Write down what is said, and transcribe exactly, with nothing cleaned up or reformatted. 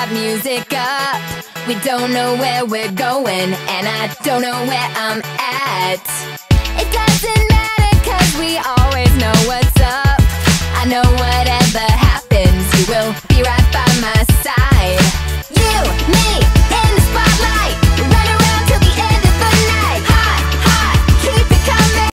that music up. We don't know where we're going, and I don't know where I'm at.